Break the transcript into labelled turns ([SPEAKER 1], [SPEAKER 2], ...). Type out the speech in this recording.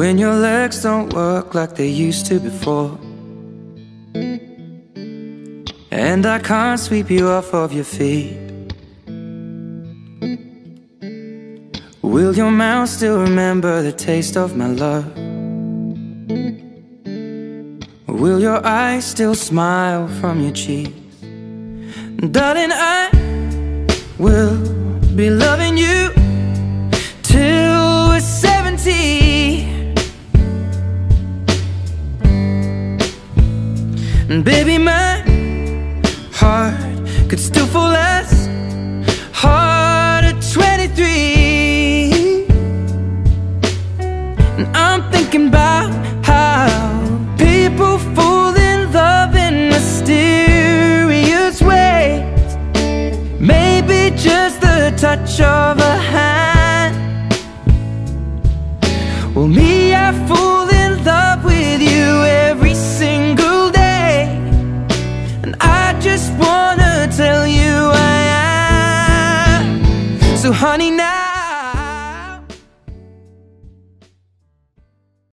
[SPEAKER 1] when your legs don't work like they used to before, and I can't sweep you off of your feet. Will your mouth still remember the taste of my love? Will your eyes still smile from your cheeks? Darling, I will be loving you till we're 70. And baby, my heart could still fall as hard at 23. And I'm thinking about how people fall in love in mysterious ways. Maybe just the touch of a hand. Well, me, I fall in love with you every single day, and I just wanna tell you